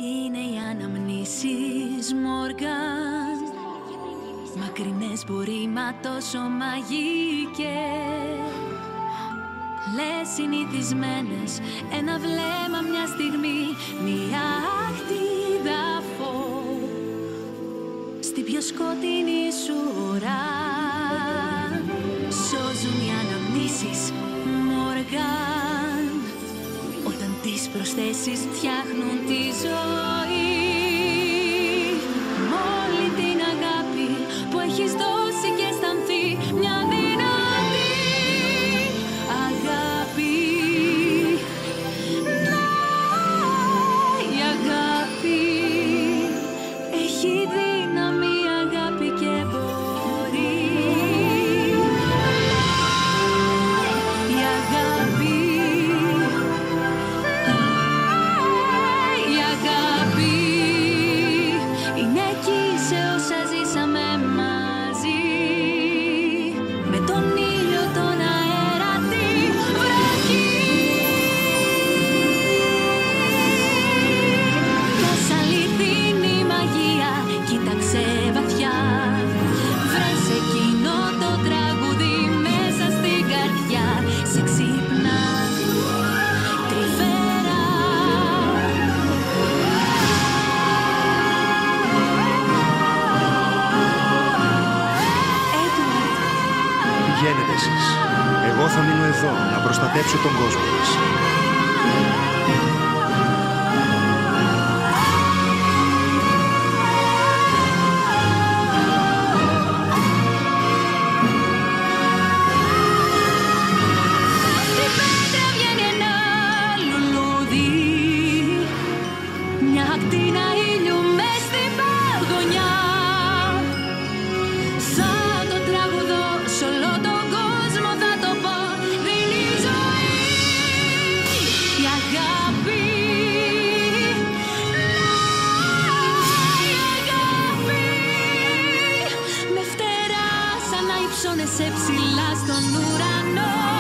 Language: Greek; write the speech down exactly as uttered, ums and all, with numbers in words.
Είναι οι αναμνήσεις Μόργαν, μακρινές μπορεί μα τόσο μαγικές. Λες συνηθισμένες, ένα βλέμμα μια στιγμή, μια αχτίδα φως στην πιο σκοτεινή σου ώρα. Σώζουν οι αναμνήσεις Μόργαν, όταν τις προσθέσεις φτιάχνουν τη ζωή. Μ' όλη την αγάπη που έχεις δώσει και αισθανθεί, μια δυνατή αγάπη. Να, η αγάπη έχει δύναμη, αγάπη και μπορεί. Η αγάπη, η αγάπη είναι εκεί σε όσα ζήσαμε μαζί. Με τον ήλιο, τον αέρα, τη βροχή. Πώς αληθινή μαγεία, κοίταξε βαθιά. Βρες εκείνο το τραγούδι μέσα στην καρδιά. Σε ξύπνα τρυφερά. Πηγαίνετε εσείς. Εγώ θα μείνω εδώ να προστατέψω τον κόσμο μας. Στην πέτρα βγαίνει ένα λουλούδι, μια ακτίνα ήλιου μες στην παγωνιά. Θα το τραγουδώ σ' όλο τον κόσμο, θα το πω, δίνει ζωή. Η αγάπη, η αγάπη με φτερά σαν να υψώνεσαι ψηλά στον ουρανό.